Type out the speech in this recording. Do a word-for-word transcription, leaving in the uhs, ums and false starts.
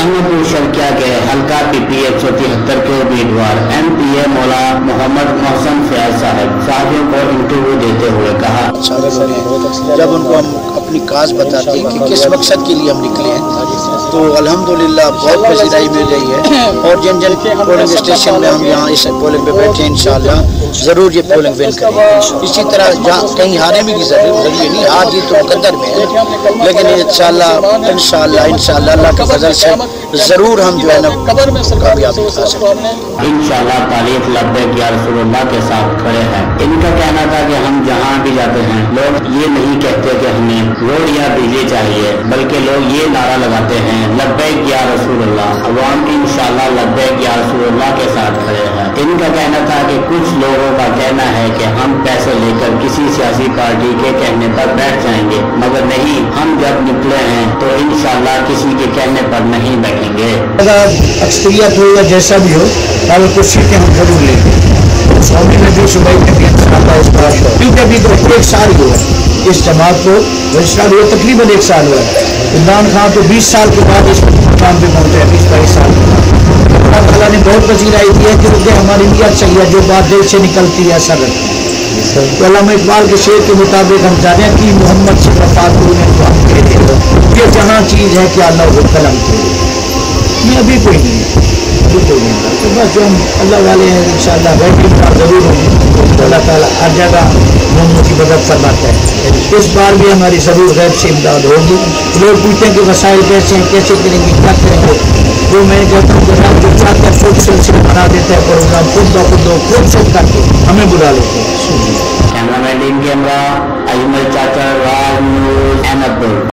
अहमदपुर शर्किया के हल्का पीपी एक सौ तिहत्तर के उम्मीदवार एम पी ए मौला मोहम्मद मोहसन फयाज साहब साथियों को इंटरव्यू देते हुए कहा, जब उनको हम अपनी काज बताते हैं कि किस मकसद के लिए हम निकले हैं तो अल्हम्दुलिल्लाह बहुत पसीराई मिल रही है। और जिन जिन पोलिंग स्टेशन में हम यहाँ इस पोलिंग पे बैठे हैं इंशाअल्लाह ज़रूर ये पोलिंग विन करेंगे। इसी तरह जहाँ कहीं हारे भी की जरूरी नहीं, हार जीत तो मुकद्दर में है, लेकिन इंशाअल्लाह इंशाअल्लाह इंशाअल्लाह अल्लाह के फजल से ज़रूर हम जो है ना कामयाबी पा सकेंगे इंशाअल्लाह। तारीफ लब्बैक या रसूलुल्लाह के साथ खड़े हैं। इनका कहना था कि हम जहाँ भी जाते हैं लोग ये नहीं कहते कि हमें रोड या बिजली चाहिए, बल्कि लोग ये नारा लगाते हैं लब्बैक या रसूलुल्लाह। अवाम इंशाअल्लाह लब्बैक या रसूलुल्लाह के साथ खड़े हैं। इनका कहना था कि कुछ लोगों का कहना है कि हम पैसे लेकर किसी सियासी पार्टी के कहने पर बैठ जाएंगे, मगर नहीं, हम जब निकले हैं तो इंशाअल्लाह किसी के कहने पर नहीं बैठेंगे। अक्सरियत हो या जैसा भी हो, ताकि कुछ सीटें हम जरूर लेंगे। स्वामी में भी सुबह क्योंकि अभी तो एक साल हुआ इस जमात को रजिस्ट्रार हुआ, तकरीबन एक साल हुआ है। इमरान खान तो बीस साल के बाद इस मुकाम पे पहुंचे हैं, बीस बाईस साल के बाद। अल्लाह ताला ने बहुत पसीराई दी है क्योंकि हमारी नीयत चाहिए, जो बात दिल से निकलती है असर रखती है। तो अल्लामा इकबाल के शेर के मुताबिक हम चाहते हैं कि मोहम्मद से वफात ने तो हम कह दे, ये जहाँ चीज़ है कि अल्लाह वो कलम के मैं अभी कोई नहीं अभी कोई नहीं तो बस जो हम अल्लाह वाले हैं इंशाअल्लाह बैठे ज़रूर होंगे। अल्लाह ताला हर जगह मोहम्मद की मदद फरमाता है। इस बार भी हमारी ज़रूर गैर से इमदाद होगी। लोग पूछते हैं कि वसाइल कैसे हैं, कैसे करेंगे, क्या करेंगे, वो मैं कहता हूँ कि हम जो चाहते हैं खुद सिलसिला बना देते हैं प्रोग्राम, खुद ब खुद खुद से करके हमें बुला लेते हैं। कैमरामैन टीम कैमरा अजमल चाचा राज न्यूज़ अहमदपुर।